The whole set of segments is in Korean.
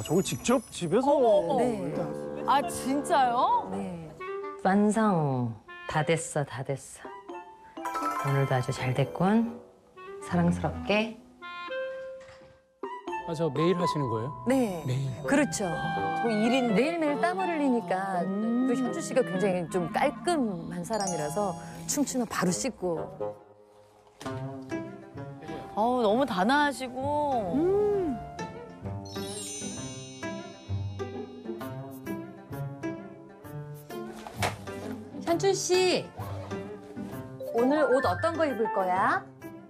저걸 직접 집에서. 네. 아, 진짜요? 네. 완성. 다 됐어, 다 됐어. 오늘도 아주 잘 됐군. 사랑스럽게. 아, 저 매일 하시는 거예요? 네. 매일. 그렇죠. 뭐 일인 매일매일 땀을 흘리니까 또 현주 씨가 굉장히 좀 깔끔한 사람이라서 춤추면 바로 씻고. 어우, 너무 단아하시고. 현준 씨, 오늘 옷 어떤 거 입을 거야?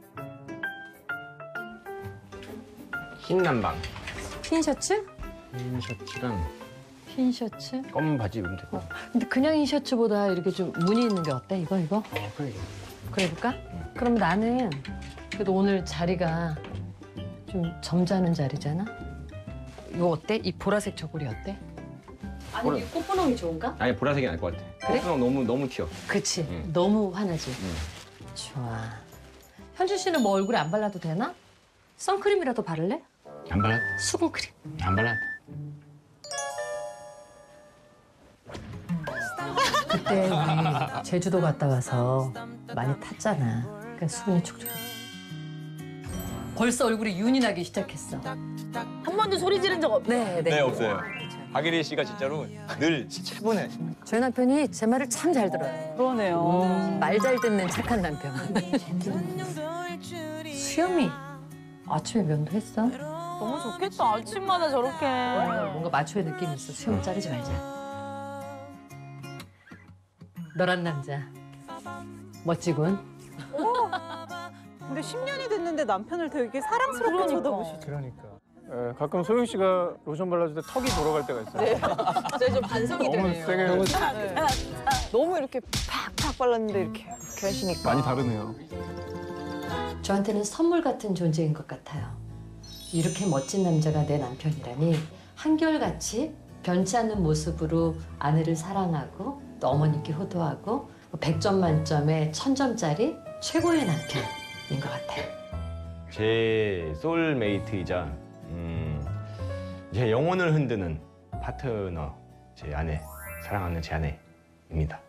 흰 남방. 흰 셔츠? 흰 셔츠랑 흰 셔츠? 검은 바지 입으면 되고. 근데 그냥 흰 셔츠보다 이렇게 좀 무늬 있는 게 어때? 이거? 그래. 그래 볼까? 그럼 나는 그래도 오늘 자리가 좀 점잖은 자리잖아? 이거 어때? 이 보라색 저고리 어때? 아니, 이 꽃분홍이 좋은가? 아니 보라색이 나을 것 같아. 그래? 너무 튀어. 그치. 응. 너무 환하지? 응. 좋아. 현준 씨는 뭐 얼굴에 안 발라도 되나? 선크림이라도 바를래? 안 발라? 수분크림. 안 발라? 그때 우리 제주도 갔다 와서 많이 탔잖아. 그러니까 수분이 촉촉해. 벌써 얼굴이 윤이 나기 시작했어. 한 번도 소리 지른 적 없네. 네. 네, 없어요. 박예리 씨가 진짜로 늘 차분해. 저희 남편이 제 말을 참 잘 들어요. 그러네요. 말 잘 듣는 착한 남편. 수염이 아침에 면도했어? 너무 좋겠다. 아침마다 저렇게. 뭔가 마초의 느낌이 있어. 수염 자르지 말자. 너란 남자 멋지군. 근데 10년이 됐는데 남편을 되게 사랑스럽게 쳐다보시죠. 그러니까. 예, 가끔 소영 씨가 로션 발라줄 때 턱이 돌아갈 때가 있어요. 제가 좀 반성이 너무 되네요. 세게. 너무 이렇게 팍팍 발랐는데 이렇게 하시니까. 많이 다르네요. 저한테는 선물 같은 존재인 것 같아요. 이렇게 멋진 남자가 내 남편이라니 한결같이 변치 않는 모습으로 아내를 사랑하고 또 어머니께 효도하고 100점 만점에 1000점짜리 최고의 남편인 것 같아요. 제 소울메이트이자 제 영혼을 흔드는 파트너, 제 아내, 사랑하는 제 아내입니다.